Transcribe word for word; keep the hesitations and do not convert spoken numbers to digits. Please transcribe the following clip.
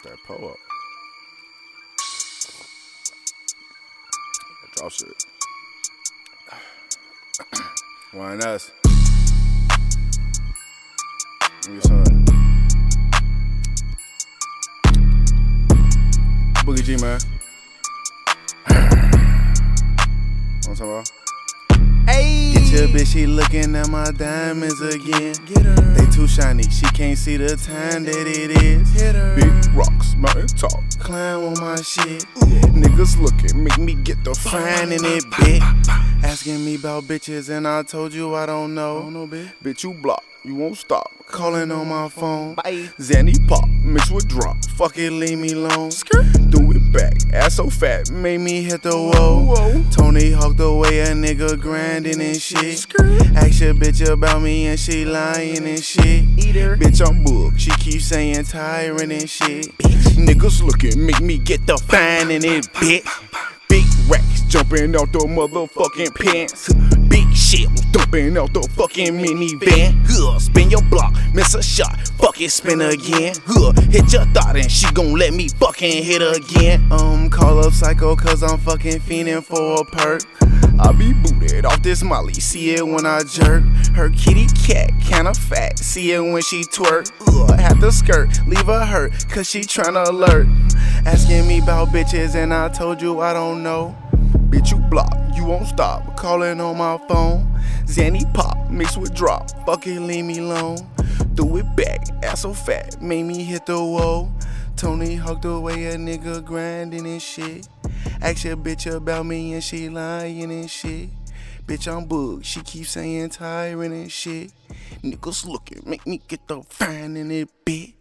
that pull up. Drop shit. Wine us. Give me some. Boogie G, man. What I'm talking about? Hey. Get your bitch, she looking at my diamonds again. Get her. They too shiny, she can't see the time that it is. Get her. Big rocks, mountain top, climb on my shit. Niggas looking, make me get the fine in it, bitch. Asking me about bitches and I told you I don't know. Don't know, bitch. Bitch, you block, you won't stop. Calling on my phone. Bye. Zanny pop, mixed with drop. Fuck it, leave me alone. Skirt. Do it back, ass so fat, made me hit the whoa. Whoa. Tony Hawk the way a nigga grinding and shit. Skirt. Ask your bitch about me and she lying and shit. Eat her. Bitch, I'm booked, she keeps saying tyrant and shit. Bitch. Niggas looking, make me get the fine in it, bitch. Big racks jumping out the motherfucking pants. Big shit dumping out the fucking minivan. Huh, spin your block, miss a shot, fuck it, spin again. Huh, hit your thought and she gon' let me fucking hit again. Um, call up Psycho cause I'm fucking fiending for a perk. I be booted off this molly, see it when I jerk. Her kitty cat kinda fat, see it when she twerk. Ugh, had to skirt, leave her hurt, cause she tryna alert. Asking me about bitches and I told you I don't know. Bitch, you block, you won't stop, calling on my phone. Zanny pop, mixed with drop, fuck it, leave me alone. Do it back, ass so fat, made me hit the wall. Tony Hawk the way a nigga grinding and shit. Ask your bitch about me and she lying and shit. Bitch, I'm booked, she keeps saying tyrant and shit. Niggas looking, make me get the fine in it, bitch.